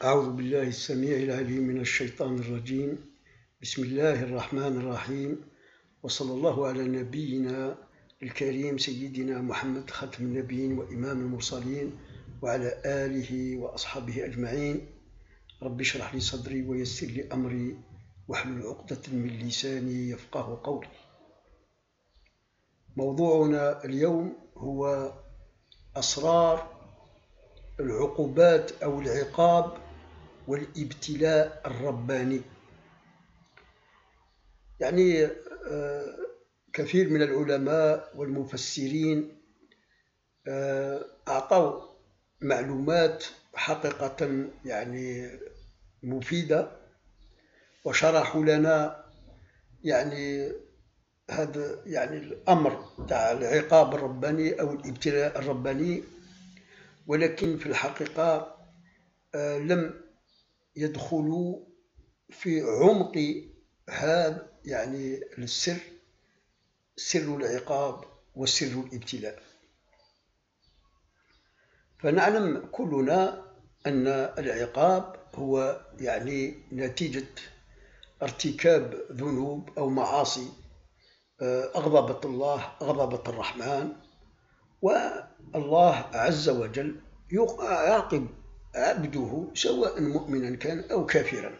أعوذ بالله السميع العليم من الشيطان الرجيم. بسم الله الرحمن الرحيم، وصلى الله على نبينا الكريم سيدنا محمد خاتم النبيين وإمام المرسلين وعلى آله وأصحابه أجمعين. رب اشرح لي صدري ويسر لي أمري واحلل عقدة من لساني يفقه قولي. موضوعنا اليوم هو أسرار العقوبات أو العقاب والابتلاء الرباني. يعني كثير من العلماء والمفسرين أعطوا معلومات حقيقة يعني مفيدة، وشرحوا لنا يعني هذا يعني الأمر تاع العقاب الرباني أو الابتلاء الرباني، ولكن في الحقيقة لم يدخلوا في عمق هذا يعني السر، سر العقاب وسر الابتلاء. فنعلم كلنا أن العقاب هو يعني نتيجة ارتكاب ذنوب أو معاصي أغضبت الله، أغضبت الرحمن، والله عز وجل يعاقب عبده سواء مؤمنا كان أو كافرا.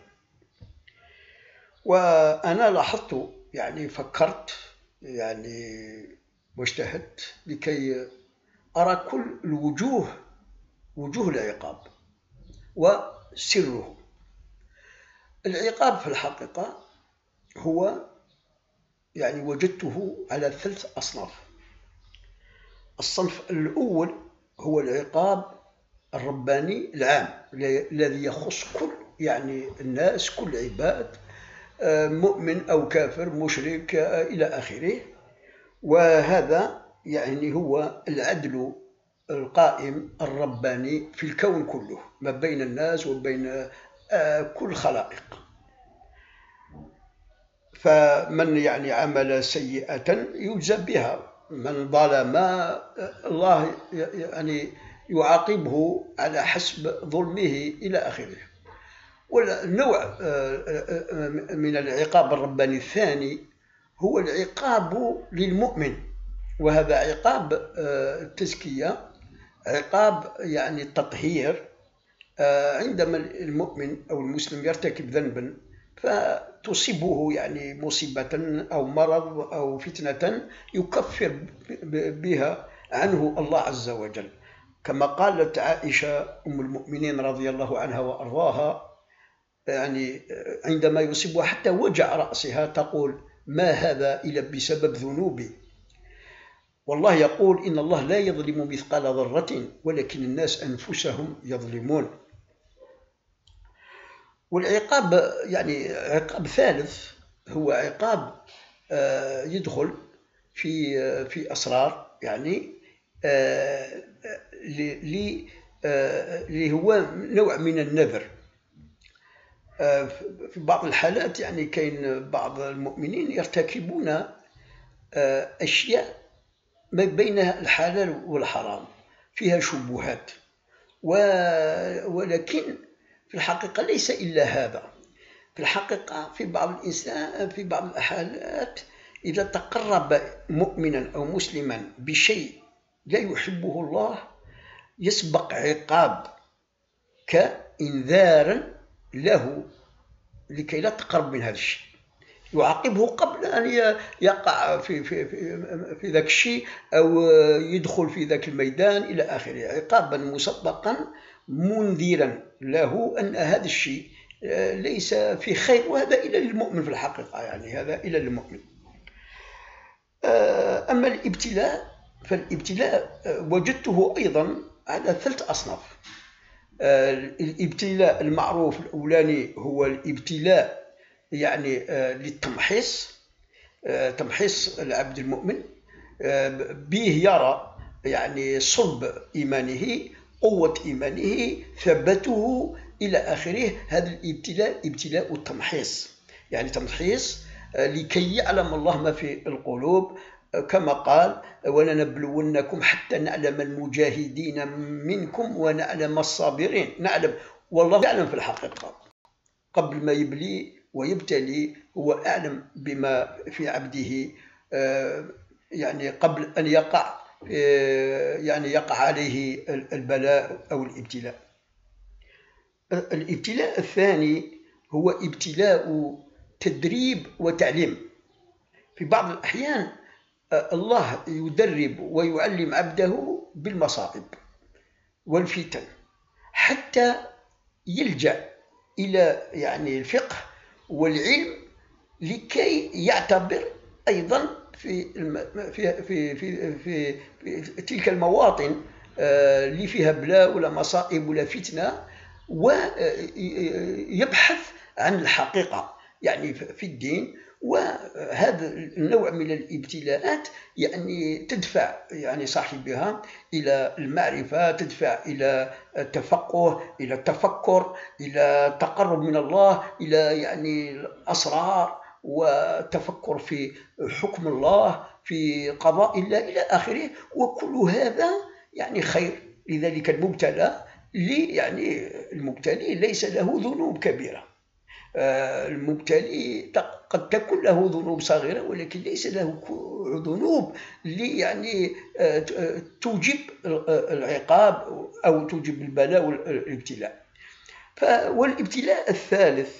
وأنا لاحظت يعني فكرت يعني واجتهدت لكي أرى كل الوجوه، وجوه العقاب وسره. العقاب في الحقيقة هو يعني وجدته على 3 أصناف. الصنف الأول هو العقاب الرباني العام الذي يخص كل يعني الناس، كل عباد، مؤمن أو كافر، مشرك إلى آخره. وهذا يعني هو العدل القائم الرباني في الكون كله ما بين الناس وبين كل خلائق. فمن يعني عمل سيئة يجزى بها، من ظلم الله يعني يعاقبه على حسب ظلمه إلى آخره. والنوع من العقاب الرباني الثاني هو العقاب للمؤمن، وهذا عقاب التزكية، عقاب يعني التطهير. عندما المؤمن أو المسلم يرتكب ذنبا فتصيبه يعني مصيبة أو مرض أو فتنة يكفر بها عنه الله عز وجل، كما قالت عائشة أم المؤمنين رضي الله عنها وأرضاها، يعني عندما يصيبها حتى وجع رأسها تقول: ما هذا إلا بسبب ذنوبي. والله يقول: إن الله لا يظلم مثقال ذرة ولكن الناس أنفسهم يظلمون. والعقاب يعني عقاب ثالث هو عقاب يدخل في أسرار، يعني اللي هو نوع من النذر. في بعض الحالات يعني كاين بعض المؤمنين يرتكبون أشياء ما بين الحلال والحرام فيها شبهات، ولكن في الحقيقة ليس إلا هذا. في الحقيقة في بعض الإنسان في بعض الحالات إذا تقرب مؤمنا أو مسلما بشيء لا يحبه الله يسبق عقاب كإنذارا له لكي لا تقرب من هذا الشيء، يعاقبه قبل أن يقع في ذاك الشيء أو يدخل في ذاك الميدان إلى آخره، عقابا مسبقا منذرا له أن هذا الشيء ليس في خير. وهذا إلى المؤمن في الحقيقة، يعني هذا إلى المؤمن. أما الابتلاء فالابتلاء وجدته أيضا على 3 أصناف. الابتلاء المعروف الأولاني هو الابتلاء يعني للتمحيص، تمحيص العبد المؤمن، به يرى يعني صلب إيمانه، قوة إيمانه، ثبته إلى آخره. هذا الابتلاء ابتلاء التمحيص، يعني تمحيص لكي يعلم الله ما في القلوب، كما قال: ولنبلونكم حتى نعلم المجاهدين منكم ونعلم الصابرين. نعلم والله يعلم في الحقيقة قبل ما يبلي ويبتلي، هو أعلم بما في عبده يعني قبل أن يقع يعني يقع عليه البلاء أو الابتلاء. الابتلاء الثاني هو ابتلاء تدريب وتعليم. في بعض الأحيان الله يدرب ويعلم عبده بالمصائب والفتن حتى يلجأ إلى يعني الفقه والعلم لكي يعتبر أيضا في تلك المواطن اللي فيها بلاء ولا مصائب ولا فتنة، ويبحث عن الحقيقة يعني في الدين. وهذا النوع من الابتلاءات يعني تدفع يعني صاحبها إلى المعرفة، تدفع إلى التفقه، إلى التفكر، إلى التقرب من الله، إلى يعني الأسرار والتفكر في حكم الله، في قضاء الله إلى آخره. وكل هذا يعني خير. لذلك المبتلى يعني المبتلي ليس له ذنوب كبيرة. المبتلي قد تكون له ذنوب صغيرة ولكن ليس له ذنوب اللي يعني توجب العقاب أو توجب البلاء والابتلاء. والابتلاء الثالث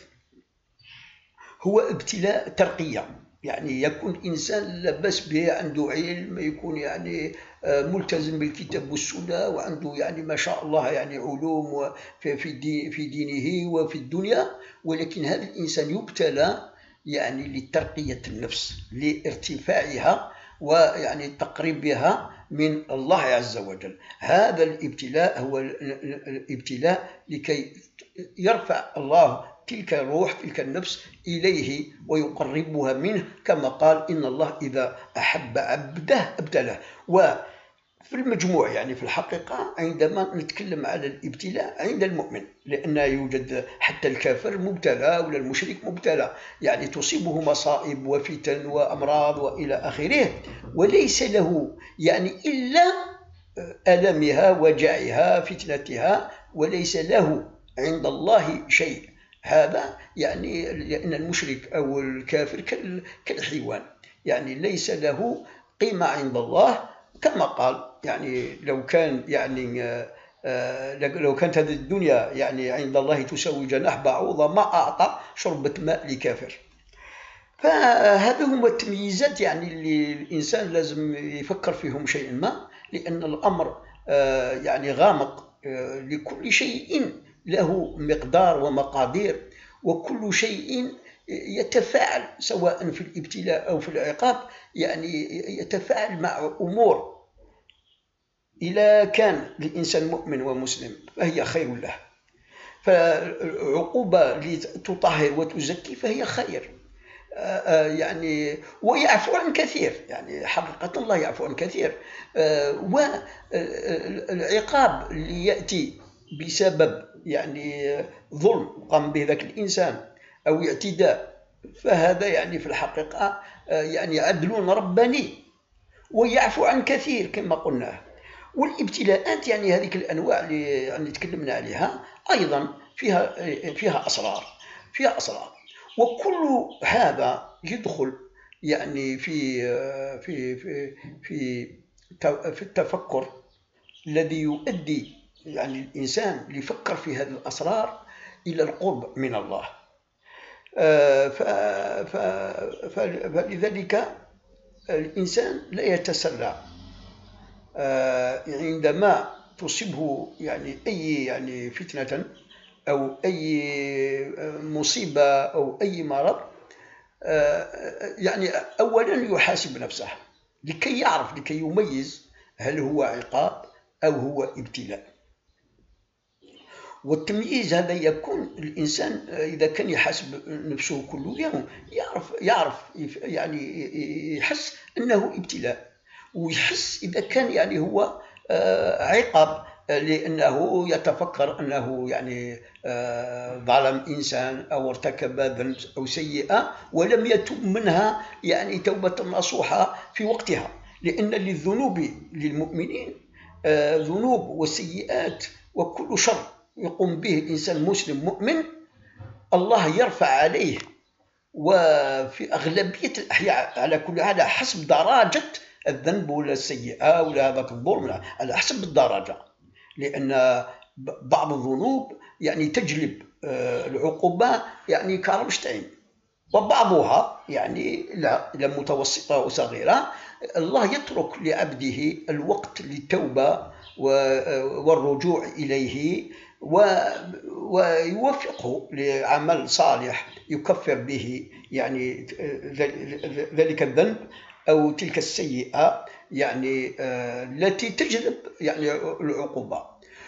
هو ابتلاء ترقية، يعني يكون إنسان لا بأس به، عنده علم، يكون يعني ملتزم بالكتاب والسنة، وعنده يعني ما شاء الله يعني علوم في دينه وفي الدنيا، ولكن هذا الإنسان يبتلى يعني لترقية النفس، لارتفاعها ويعني تقريبها من الله عز وجل. هذا الابتلاء هو الابتلاء لكي يرفع الله تلك الروح، تلك النفس إليه ويقربها منه، كما قال إن الله إذا أحب عبده ابتلاه. وفي المجموع يعني في الحقيقة عندما نتكلم على الابتلاء عند المؤمن، لأن يوجد حتى الكافر مبتلى ولا المشرك مبتلى، يعني تصيبه مصائب وفتن وأمراض وإلى آخره، وليس له يعني إلا ألمها وجعها فتنتها، وليس له عند الله شيء. هذا يعني لأن المشرك أو الكافر كالحيوان، يعني ليس له قيمة عند الله، كما قال يعني لو كان يعني لو كانت هذه الدنيا يعني عند الله تساوي جناح بعوضة ما أعطى شربة ماء لكافر. فهذه هم التمييزات يعني اللي الإنسان لازم يفكر فيهم شيئا ما، لأن الأمر يعني غامق، لكل شيء له مقدار ومقادير، وكل شيء يتفاعل سواء في الابتلاء أو في العقاب، يعني يتفاعل مع أمور إذا كان الإنسان مؤمن ومسلم فهي خير له، فالعقوبة لتطهر وتزكي فهي خير يعني، ويعفو عن كثير، يعني حقيقة الله يعفو عن كثير. والعقاب اللي يأتي بسبب يعني ظلم قام به ذاك الإنسان أو اعتداء، فهذا يعني في الحقيقة يعني عدل رباني ويعفو عن كثير كما قلنا. والابتلاءات يعني هذه الأنواع اللي يعني تكلمنا عليها أيضا فيها أسرار، وكل هذا يدخل يعني في التفكر الذي يؤدي يعني الإنسان يفكر في هذه الأسرار إلى القرب من الله. فلذلك الإنسان لا يتسرع عندما تصيبه يعني أي يعني فتنة أو أي مصيبة أو أي مرض، يعني أولا يحاسب نفسه لكي يميز هل هو عقاب أو هو ابتلاء. والتمييز هذا يكون الإنسان إذا كان يحاسب نفسه كل يوم يعرف يعني يحس أنه ابتلاء، ويحس إذا كان يعني هو عقاب لأنه يتفكر أنه يعني ظلم إنسان أو ارتكب ذنب أو سيئة ولم يتب منها يعني توبة نصوحة في وقتها، لأن للذنوب للمؤمنين ذنوب وسيئات وكل شر يقوم به الإنسان مسلم مؤمن الله يرفع عليه، وفي أغلبية الأحيان على كل حال حسب درجة الذنب ولا السيئة ولا هذاك الظلم، على حسب الدرجة، لأن بعض الذنوب يعني تجلب العقوبة يعني كرمشتين، وبعضها يعني لا متوسطة وصغيرة. الله يترك لعبده الوقت للتوبة والرجوع إليه، ويوفقه لعمل صالح يكفر به يعني ذلك الذنب أو تلك السيئة يعني التي تجلب يعني العقوبة.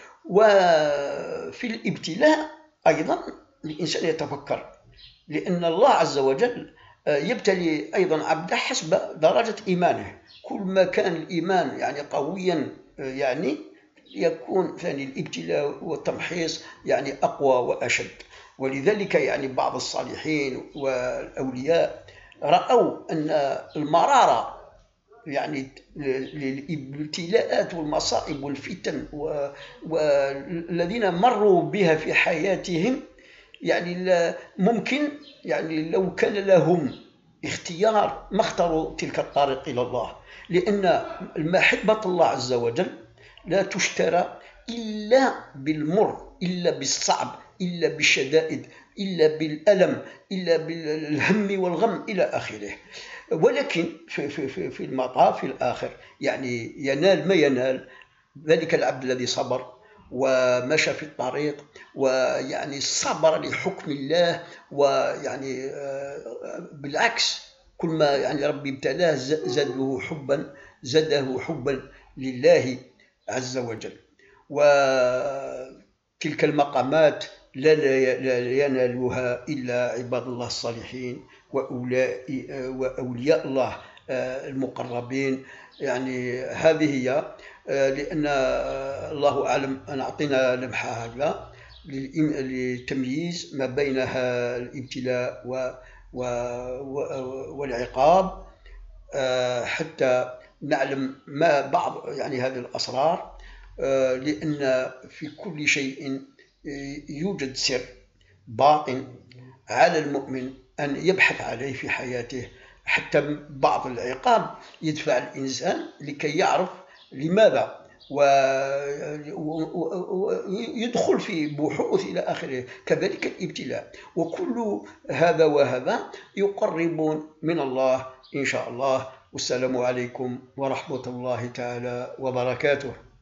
وفي الابتلاء أيضا الإنسان يتفكر، لأن الله عز وجل يبتلي أيضا عبده حسب درجة إيمانه. كل ما كان الإيمان يعني قويا يعني يكون ثاني الابتلاء والتمحيص يعني أقوى وأشد. ولذلك يعني بعض الصالحين والأولياء رأوا أن المرارة يعني للابتلاءات والمصائب والفتن والذين مروا بها في حياتهم يعني ممكن يعني لو كان لهم اختيار ما اختاروا تلك الطريق إلى الله، لأن محبة الله عز وجل لا تشترى إلا بالمر، إلا بالصعب، إلا بالشدائد، إلا بالألم، إلا بالهم والغم إلى آخره. ولكن في المطاف في الآخر يعني ينال ما ينال ذلك العبد الذي صبر ومشى في الطريق ويعني صبر لحكم الله، ويعني بالعكس كل ما يعني ربي ابتلاه زاده حبا لله عز وجل. وتلك المقامات لا ينالها إلا عباد الله الصالحين وأولياء الله المقربين. يعني هذه هي، لأن الله أعلم أن أعطينا لمحة هكذا للتمييز ما بينها الابتلاء والعقاب، حتى نعلم ما بعض يعني هذه الأسرار، لأن في كل شيء يوجد سر باطن على المؤمن أن يبحث عليه في حياته. حتى بعض العقاب يدفع الإنسان لكي يعرف لماذا ويدخل في بحوث إلى آخره. كذلك الابتلاء، وكل هذا وهذا يقربون من الله إن شاء الله. والسلام عليكم ورحمة الله تعالى وبركاته.